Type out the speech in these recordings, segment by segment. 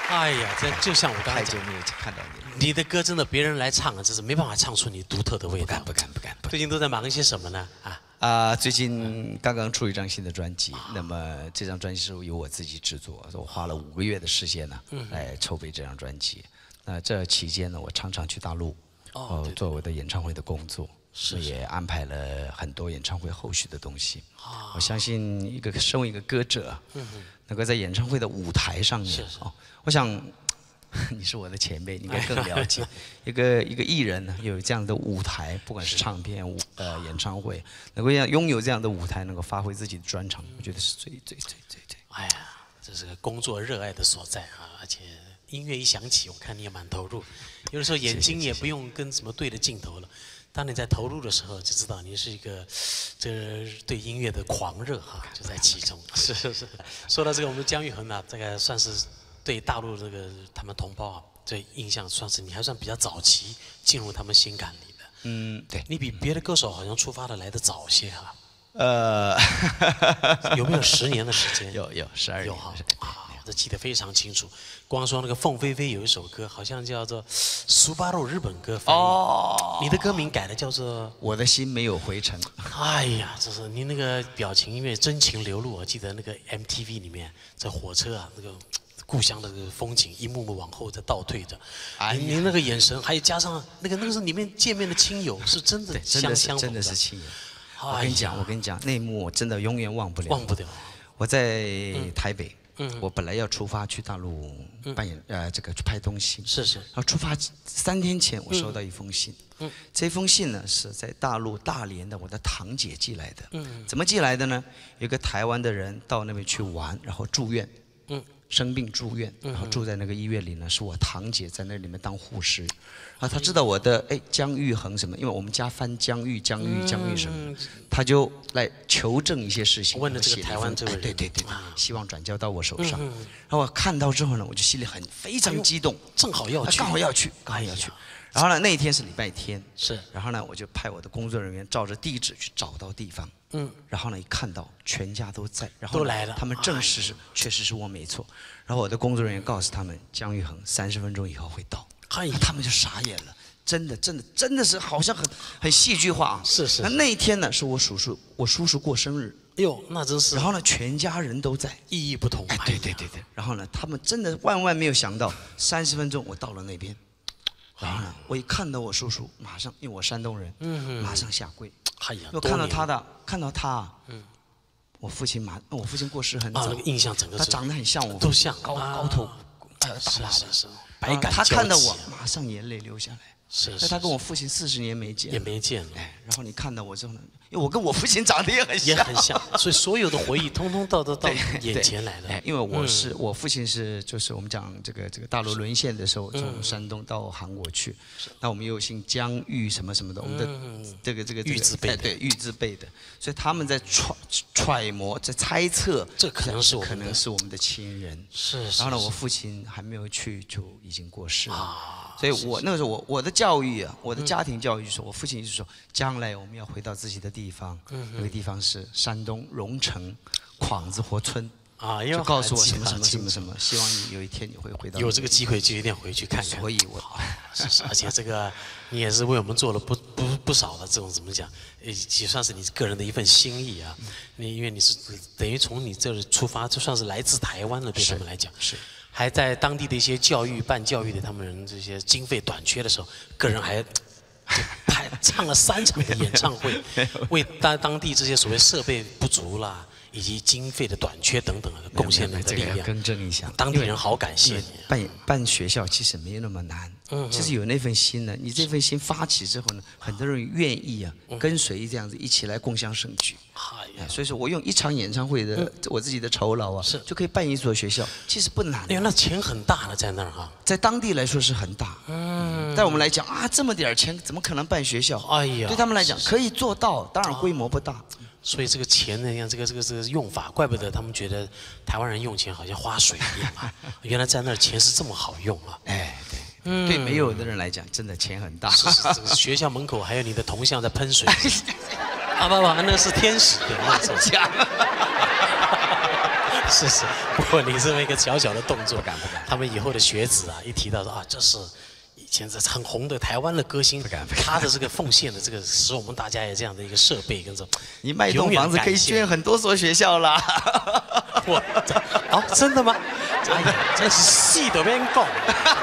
哎呀，这就像我刚才讲， 太久没有看到你了。 你的歌真的别人来唱啊，真是没办法唱出你独特的味道。 不敢。 最近都在忙一些什么呢？ 最近刚刚出一张新的专辑，那么这张专辑是由我自己制作，我花了5个月的时间呢，来筹备这张专辑。那这期间呢，我常常去大陆，做我的演唱会的工作，也安排了很多演唱会后续的东西。我相信身为一个歌者，能够在演唱会的舞台上面，我想。你是我的前辈，你应该更了解。一个艺人呢，有这样的舞台，不管是唱片、演唱会，能够拥有这样的舞台，能够发挥自己的专长，我觉得是最。 哎呀，这是个工作热爱的所在啊！而且音乐一响起，我看你也蛮投入。有的时候眼睛也不用跟什么对着镜头了，当你在投入的时候，就知道你是一个对音乐的狂热哈，就在其中。是。说到这个，我们姜育恒呢，这个算是。对大陆他们同胞啊，这印象算是你还算比较早期进入他们心坎里的。 对。 你比别的歌手好像出发的来得早些哈。有没有10年的时间？ 有12年。 有哈。我这记得非常清楚。光说那个凤飞飞有一首歌，好像叫做《苏巴路日本歌》翻译。你的歌名改的叫做《 我的心没有回程》。 哎呀，这是你那个表情因为真情流露。我记得那个 MTV 里面在火车啊那个。故乡的这个风景一幕幕往后在倒退着，你那个眼神，还有加上那个是里面见面的亲友，是真的相真的是亲友。我跟你讲，那一幕我真的永远忘不了。 忘不了。我在台北，我本来要出发去大陆去拍东西。 是。 然后出发3天前，我收到一封信。这封信呢是在大陆大连的我的堂姐寄来的。怎么寄来的呢？有个台湾的人到那边去玩，然后住院。生病住院，然后住在那个医院里呢，是我堂姐在那里面当护士，然后她知道我的姜育恒什么，因为我们家翻姜育什么，她就来求证一些事情。 问了这个台湾这个人， 对，希望转交到我手上。然后我看到之后呢，我就心里非常激动， 正好要去， 刚好要去。然后呢，那一天是礼拜天， 是。 然后呢，我就派我的工作人员照着地址去找到地方。然后呢，一看到全家都在，然后都来了， 他们证实确实是我没错。然后我的工作人员告诉他们，姜育恒30分钟以后会到。他们就傻眼了，真的是好像很戏剧化啊。 是。 那一天呢，是我叔叔过生日。 哎呦，那真是。 然后呢，全家人都在， 意义不同。 对。然后呢，他们真的万没有想到，30分钟我到了那边。然后呢，我一看到我叔叔，马上因为我山东人，马上下跪。我看到他，我父亲过世很早， 那个印象整个他长得很像我， 都像高头， 是，百感交集。 他看到我，马上眼泪流下来。 是。 他跟我父亲40年没见， 也没见了。 然后你看到我之后呢，因为我跟我父亲长得也很像， 所以所有的回忆通通到眼前来了。 因为我父亲就是我们讲这个大陆沦陷的时候，从山东到韩国去，那我们又姓姜育什么什么的，我们的这个育字辈的， 育字辈的，所以他们在揣摩，在猜测， 这可能是我们的亲人。 是。 然后呢，我父亲还没有去就已经过世了。所以我那个时候我的教育啊，我的家庭教育就是说，我父亲一直说，将来我们要回到自己的地方，那个地方是山东荣成匡子活村。就告诉我什么，希望你有一天你会回到。 有这个机会就一定要回去看看。 所以我， 而且这个你也是为我们做了不少的这种怎么讲，也算是你个人的一份心意啊。因为你是等于从你这里出发，就算是来自台湾的，对他们来讲是。 还在当地的一些办教育的他们人这些经费短缺的时候，个人还唱了3场的演唱会，为当地这些所谓设备不足啦，以及经费的短缺等等贡献了力量。 更正一下， 当地人好感谢你。 办学校其实没有那么难，其实有那份心呢，你这份心发起之后呢，很多人愿意跟随这样子一起来共襄盛举。所以说我用1场演唱会的我自己的酬劳啊，就可以办一所学校，其实不难。 那钱很大了，在那儿哈， 在当地来说是很大。在我们来讲这么点钱怎么可能办学校？对他们来讲可以做到，当然规模不大。 所以这个钱呢，这个用法，怪不得他们觉得台湾人用钱好像花水一样啊。原来在那儿钱是这么好用啊！ 对没有的人来讲，真的钱很大。 这个学校门口还有你的铜像在喷水。不，那是天使，对，那是假。 是是，不过你这么一个小小的动作， 不敢， 他们以后的学子啊，一提到说啊，这是以前这很红的台湾的歌星，他的这个奉献的这个，使我们大家有这样的一个设备跟这种， 你卖一栋房子可以捐很多所学校啦。 我哦，真的吗？哎呀，这是戏的边讲，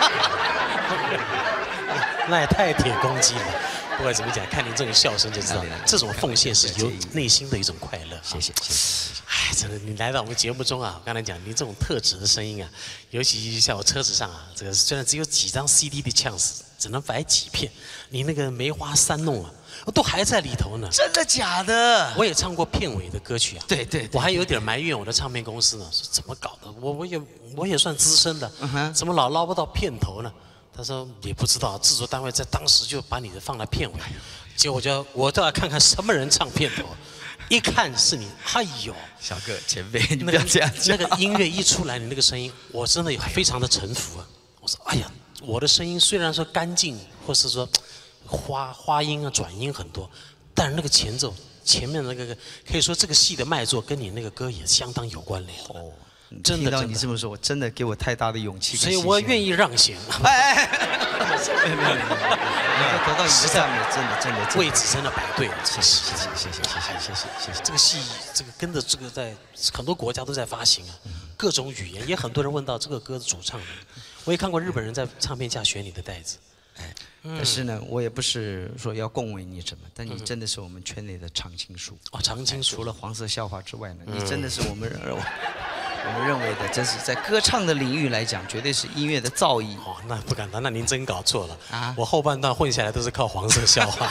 那也太铁公鸡了。不管怎么讲，看您这种笑声就知道，这种奉献是由内心的一种快乐。 谢谢。 哎，真的，你来到我们节目中啊，我刚才讲您这种特质的声音啊，尤其像我车子上啊，这个虽然只有几张 CD 的腔子，只能摆几片，你那个梅花三弄啊，都还在里头呢。 真的假的？ 我也唱过片尾的歌曲啊。 对， 我还有点埋怨我的唱片公司呢，说怎么搞的？我也算资深的，怎么老捞不到片头呢？他说也不知道，制作单位在当时就把你的放在片尾，结果我都要看看什么人唱片头，一看是你，哎呦， 小哥前辈，你不要这样讲。 那个音乐一出来，你那个声音，我真的非常的臣服啊。我说，哎呀，我的声音虽然说干净，或是说花音啊转音很多，但是那个前奏前面那个可以说这个戏的脉络跟你那个歌也相当有关联。哦。真的， 听到你这么说，我真的给我太大的勇气。 所以我愿意让贤。 哎，没有，得到你的赞美，真的， 位置真的摆对了。谢谢。这个戏，这个跟着这个在很多国家都在发行啊，各种语言，也很多人问到这个歌的主唱人。我也看过日本人在唱片架选你的带子。 哎，但是呢，我也不是说要恭维你什么，但你真的是我们圈内的常青树。 哦，常青树。 除了黄色笑话之外呢，你真的是我们认为的，真是在歌唱的领域来讲，绝对是音乐的造诣。 哦，那不敢当，那您真搞错了啊！我后半段混下来都是靠黄色笑话，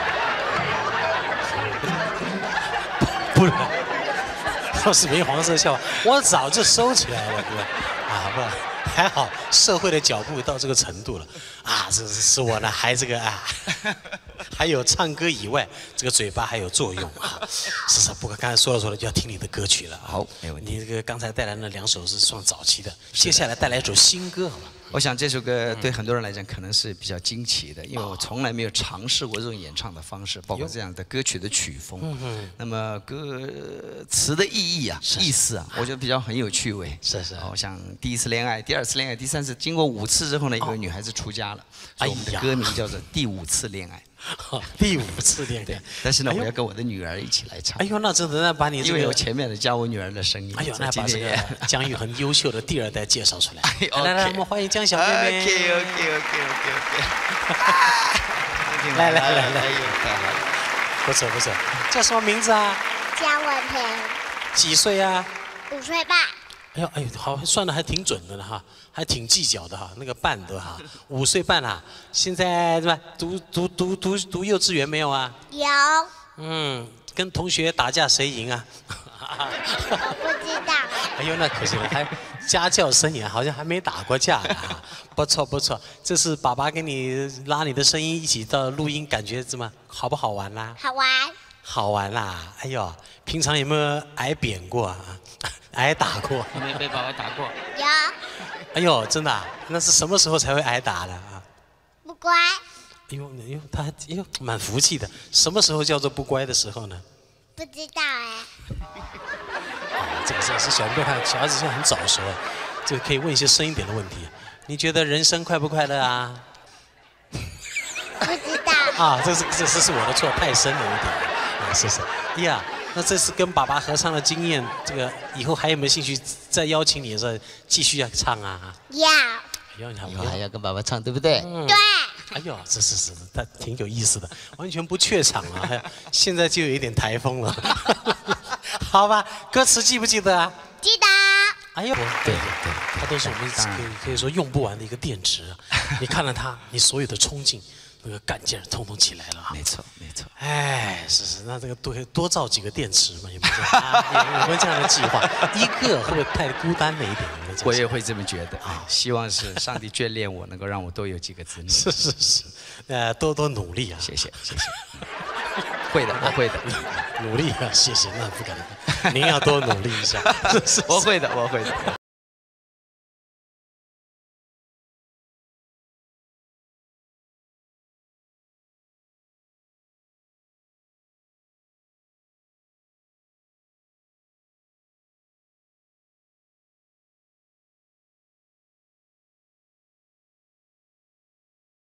不然要是没黄色笑话，我早就收起来了，对吧？啊，不然还好，社会的脚步到这个程度了啊！这是我呢，还这个啊，还有唱歌以外，这个嘴巴还有作用啊！是，不过刚才说了就要听你的歌曲了。 好，没问题。 你这个刚才带来那2首是算早期的，接下来带来一首新歌，好吗？ 我想这首歌对很多人来讲可能是比较惊奇的，因为我从来没有尝试过这种演唱的方式，包括这样的歌曲的曲风。那么歌词的意思啊，我觉得比较很有趣味。 是。 我想第1次恋爱、第2次恋爱、第3次，经过5次之后呢，一个女孩子出家了，所以我们的歌名叫做《第5次恋爱》。 第5次恋爱， 但是呢，我要跟我的女儿一起来唱。 哎呦，那真的，那把你因为我前面的加我女儿的声音。 哎呦，那把这个姜育恒优秀的第2代介绍出来。来，我们欢迎姜小妹妹。 OK。 来，不错，叫什么名字啊？ 姜文平。 几岁啊 5岁半。 哎呦，好，算的还挺准的了哈，还挺计较的哈，那个半的哈，5岁半啊，现在是吧？读幼稚园没有啊？ 有。 跟同学打架谁赢啊？ 我不知道。 哎呦，那可惜了，还家教生涯好像还没打过架呢。不错，这是爸爸给你拉你的声音一起到录音，感觉怎么好不好玩啦？ 好玩。 好玩啦！哎呦，平常有没有挨扁过啊？挨打过？ 有没有被爸爸打过？ 有。 哎呦，真的啊？那是什么时候才会挨打的啊？ 不乖。 哎呦，他蛮服气的。什么时候叫做不乖的时候呢？ 不知道哎。 这个是小孩子现在很早熟，这个可以问一些深一点的问题。你觉得人生快不快乐啊？ 不知道。 啊，这是我的错，太深了一点。啊，是。哎呀，那这次跟爸爸合唱的经验，这个以后还有没有兴趣再邀请你的时候继续要唱啊？ 要。 以后还要跟爸爸唱，对不对？ 对。 哎呦，是，他挺有意思的，完全不怯场啊！现在就有一点台风了。好吧，歌词记不记得啊？ 记得。 哎呦，对，它都是我们可以说用不完的一个电池啊！你看了它，你所有的冲劲、那个干劲儿，通通起来了啊！ 没错。 哎，是，那这个多造几个电池嘛？有没有这样？有没有这样的计划？一个会不会太孤单了一点？ 我也会这么觉得啊！希望是上帝眷恋我，能够让我多有几个子女。 是，多努力啊！ 谢谢。会的，我会的。 努力啊！谢谢，那不敢。您要多努力一下。 我会的。